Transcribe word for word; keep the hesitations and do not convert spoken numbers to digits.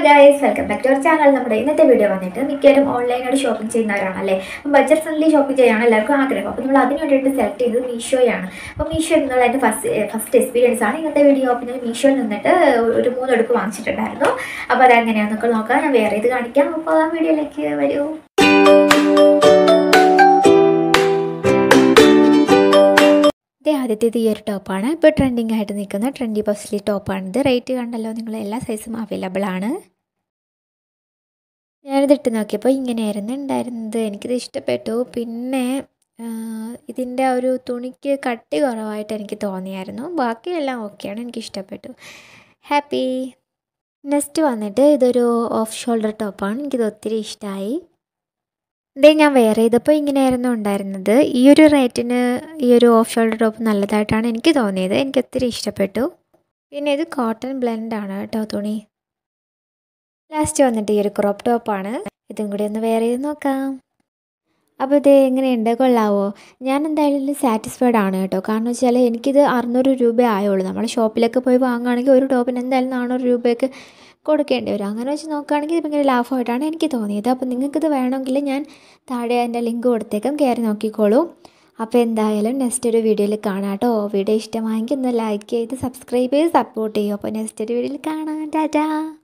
guys, welcome back to our channel. നമ്മുടെ ഇന്നത്തെ video വന്നിട്ട് മിക്കവരും ഓൺലൈനായിട്ട് ഷോപ്പിംഗ് ചെയ്യുന്നവരാണല്ലേ. അപ്പോൾ ബഡ്ജറ്റ് ഫ്രണ്ട്ലി ഷോപ്പിംഗ് ചെയ്യാനാണ് എല്ലാവർക്കും ആഗ്രഹം. അപ്പോൾ നമ്മൾ അതിന് വേണ്ടിയിട്ട് സെലക്ട് ചെയ്തത് മീഷോയാണ്. അപ്പോൾ മീഷോ എന്നുള്ള എൻ്റെ ഫസ്റ്റ് ഫസ്റ്റ് എക്സ്പീരിയൻസ് ആണ് ഇന്നത്തെ വീഡിയോ. അപ്പോൾ ഞാൻ മീഷോയിൽ നിന്നിട്ട് ഒരു മൂന്ന് എടുപ്പ് വാങ്ങിച്ചിട്ടുണ്ടായിരുന്നു. അപ്പോൾ അതെങ്ങനെയാണെന്നൊക്കെ നോക്കാം. ഞാൻ വേറെ ഇത് കാണിക്കാം. അപ്പോൾ ആ വീഡിയോയിലേക്ക് വരൂ. ഇത് ആദ്യത്തേത് ഈ ഒരു ടോപ്പാണ്. ഇപ്പോൾ ട്രെൻഡിങ് ആയിട്ട് നിൽക്കുന്ന ട്രെൻഡി ബസ്ലി ടോപ്പാണിത്. റേറ്റ് കണ്ടല്ലോ നിങ്ങൾ, എല്ലാ സൈസും അവൈലബിൾ ആണ്. ഞാനിതിട്ട് നോക്കിയപ്പോൾ ഇങ്ങനെയായിരുന്നു ഉണ്ടായിരുന്നത്. എനിക്കിത് ഇഷ്ടപ്പെട്ടു. പിന്നെ ഇതിൻ്റെ ഒരു തുണിക്ക് കട്ടി കുറവായിട്ട് എനിക്ക് തോന്നിയായിരുന്നു. ബാക്കിയെല്ലാം ഓക്കെയാണ്, എനിക്ക് ഇഷ്ടപ്പെട്ടു. ഹാപ്പി. നെക്സ്റ്റ് വന്നിട്ട് ഇതൊരു ഓഫ് ഷോൾഡർ ടോപ്പാണ്. എനിക്കിത് ഒത്തിരി ഇഷ്ടമായി. ഇതേ ഞാൻ വേറെ ചെയ്തപ്പോൾ ഇങ്ങനെയായിരുന്നു ഉണ്ടായിരുന്നത്. ഈ ഒരു റേറ്റിന് ഈ ഒരു ഓഫ് ഷോൾഡർ ടോപ്പ് നല്ലതായിട്ടാണ് എനിക്ക് തോന്നിയത്. എനിക്ക് ഒത്തിരി ഇഷ്ടപ്പെട്ടു. പിന്നെ ഇത് കോട്ടൺ ബ്ലെൻഡാണ് കേട്ടോ തുണി. ലാസ്റ്റ് വന്നിട്ട് ഈ ഒരു ക്രോപ്പ് ടോപ്പാണ്. ഇതും കൂടി ഒന്ന് വേറെ ചെയ്ത് നോക്കാം. അപ്പോൾ ഇത് എങ്ങനെയുണ്ട്, കൊള്ളാവോ? ഞാൻ എന്തായാലും സാറ്റിസ്ഫൈഡ് ആണ് കേട്ടോ. കാരണം വെച്ചാൽ എനിക്കിത് അറുന്നൂറ് രൂപ ആയുള്ളൂ. നമ്മൾ ഷോപ്പിലൊക്കെ പോയി വാങ്ങുകയാണെങ്കിൽ ഒരു ടോപ്പിന് എന്തായാലും നാനൂറ് രൂപയ്ക്ക് കൊടുക്കേണ്ടി വരും. അങ്ങനെ വെച്ച് നോക്കുകയാണെങ്കിൽ ഇത് ഭയങ്കര ലാഭമായിട്ടാണ് എനിക്ക് തോന്നിയത്. അപ്പോൾ നിങ്ങൾക്കിത് വേണമെങ്കിൽ ഞാൻ താഴെ അതിൻ്റെ ലിങ്ക് കൊടുത്തേക്കാം, കയറി നോക്കിക്കോളൂ. അപ്പോൾ എന്തായാലും നെക്സ്റ്റ് ഒരു വീഡിയോയിൽ കാണാം കേട്ടോ. വീഡിയോ ഇഷ്ടമായെങ്കിൽ ഒന്ന് ലൈക്ക് ചെയ്ത് സബ്സ്ക്രൈബ് ചെയ്ത് സപ്പോർട്ട് ചെയ്യും. അപ്പോൾ നെക്സ്റ്റ് ഒരു വീഡിയോയിൽ കാണാം. ടാറ്റാ.